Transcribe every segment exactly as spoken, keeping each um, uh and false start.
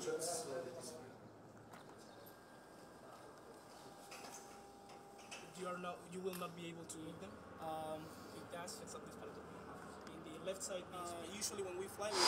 You are not, you will not be able to eat them. Um, Itaas, yan sa disparato. In the left side, uh, usually when we fly, we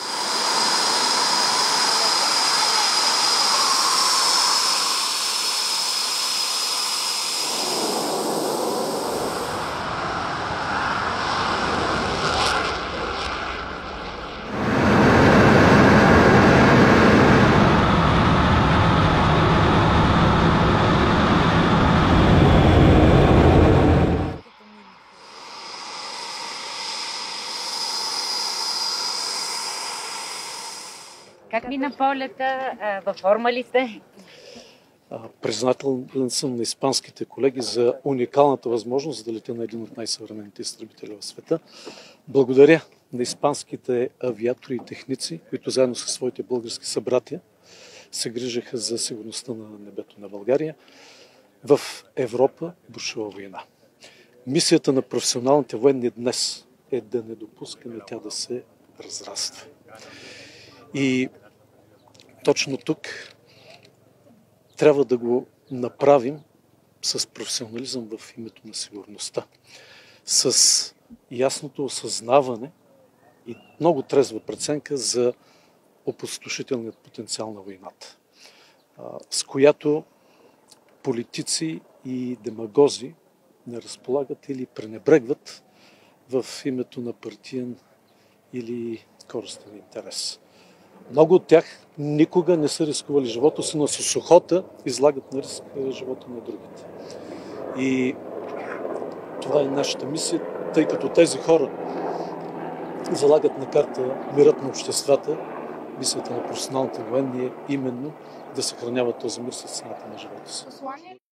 Как мина полета? Във форма ли сте? Признателен съм на испанските колеги за уникалната възможност да летя на един от най-съвременните изтребители в света. Благодаря на испанските авиатори и техници, които заедно със своите български събратия се грижаха за сигурността на небето на България. В Европа бушува война. Мисията на професионалните военни днес е да не допускаме тя да се разраства. И точно тук трябва да го направим с професионализъм в името на сигурността, с ясното осъзнаване и много трезва преценка за опустошителният потенциал на войната, с която политици и демагози не разполагат или пренебрегват в името на партиен или користен интерес. Много от тях никога не са рискували живота си, но с охота излагат на риск живота на другите. И това е нашата мисия, тъй като тези хора залагат на карта мирът на обществата. Мисията на професионалните военни е именно да съхраняват този мир с цената на живота си.